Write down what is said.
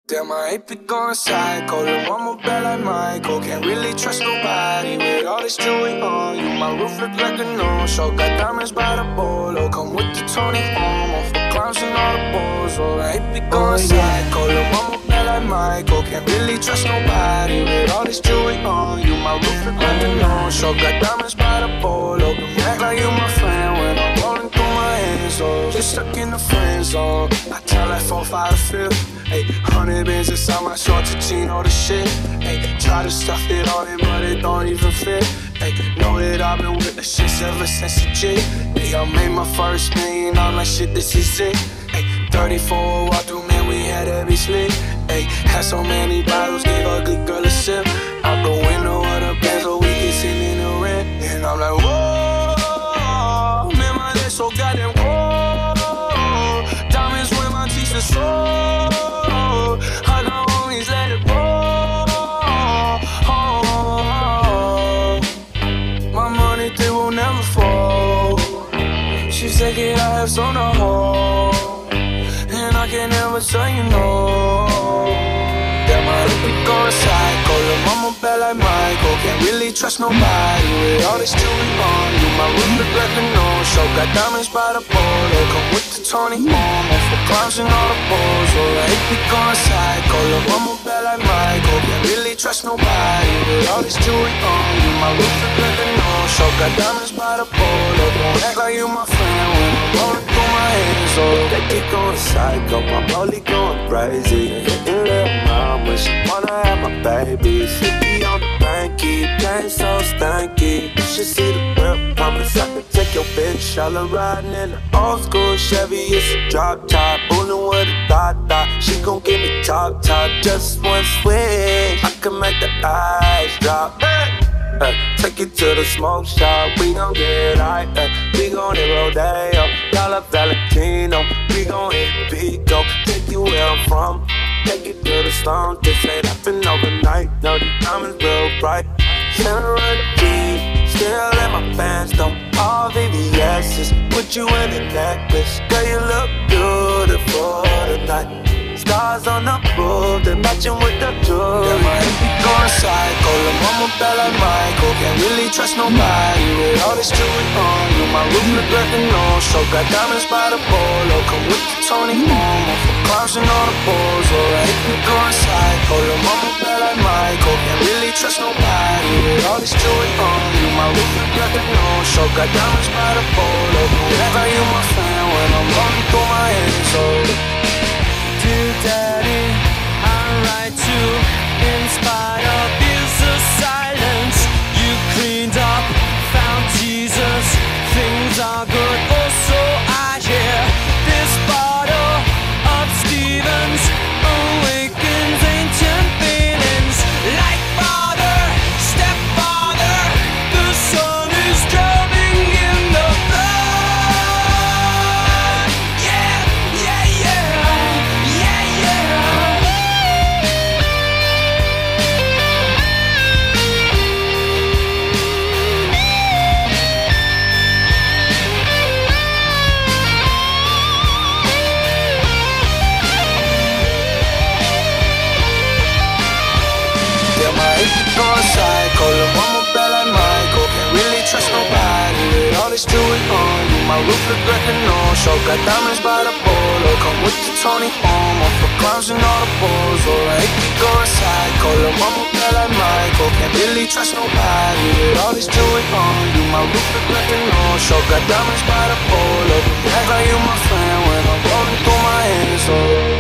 Damn, I ain't been going psycho. Lil' mama bad like Michael. Can't really trust nobody with all this jewelry on you. My roof look like a no-show. Got diamonds by the bolo. Come with the Tony Homo for clowns and all the balls. Oh, I ain't been going psycho. Lil' mama bad like Michael. Can't really trust nobody with all this jewelry on you. My roof look like a no-show. Got diamonds by the bolo. Don't act like you my friend when I'm rolling through my hands. Oh, just stuck in the friend zone. I tell that 4, 5, 5. Hey, 100 bands inside my shorts and jean, all the shit. Hey, try to stuff it all in, but it don't even fit. Hey, know that I've been with the shits ever since the G. Hey, I made my first million, I'm like, shit, this is it. Hey, 34 walk through, man, we had every slick. Hey, had so many bottles, gave ugly girl a sip. Out the window of the Benz, so we can sit in the rent. And I'm like, whoa, man, my legs so goddamn cold. Diamonds when my teeth are sore. I don't always let it roll. My money, they will never fall. She said, yeah, I have some to hold, and I can never tell you no. Damn, I hope we going psycho. Lil' mama bad like Michael. Can't really trust nobody with all this jewelry on you. My roof look like a no-show. Got diamonds by the bolo. Come with the Tony Homo for clowns and all the balls. Oh, I hate we going psycho. Lil' mama bad like Michael. Can't really trust nobody with all this jewelry on you. My roof look like a no-show. Got diamonds by the bolo. Don't act like you my friend when I'm rolling through my hands. Oh, They keep going psycho, my molly going crazy. Hitting little mom when she wanna have my baby. Sticky on the banky, game so stanky. You should see the whip promise I can take your bitch. All her riding in the old school Chevy, it's a drop top. Bullin' with a thought. She gon' give me top, just one switch. I can make the eyes drop. Take it to the smoke shop, we gon' get high. We gon' hit Rodeo, y'all up Valentino. We gon' hit Pico, take you where I'm from. Take it to the stone, this ain't happen overnight. No, the diamonds real bright. Center of the G, still in my fans though. All VVS's, put you in a necklace. Girl, you look beautiful tonight. Stars on the roof, they're matching with the jewelry. Damn, I hate we going psycho. Lil' mama bad like Michael. Can't really trust nobody with all this jewelry on you. My roof look like a no-show. Got diamonds by the bolo. Come with the Tony Homo for clowns and all the balls. Oh, I hate we going psycho. Lil' mama bad like Michael. Can't really trust nobody with all this jewelry on you. My roof look like a no-show. Got diamonds by the bolo. Don't act like you my friend when I'm rolling through my hands. Oh, Dear Daddy, I write you in spite of years of silence. You cleaned up, found Jesus, things are good. Also, I hear this bottle of Stevens awakens ancient feelings. Like father, stepfather, the sun is drumming in the blood. Yeah, yeah, yeah. going psycho. Lil' mama bad like Michael. Can't really trust nobody with all this jewelry on you. My roof look like a no-show. Got diamonds by the bolo. Come with the Tony Homo for clowns and all the balls. Oh, I hate we going psycho. Lil' mama bad like Michael. Can't really trust nobody with all this jewelry on you. My roof look like a no-show. Got diamonds by the bolo. Act like you my friend when I'm rolling through my hands. Oh.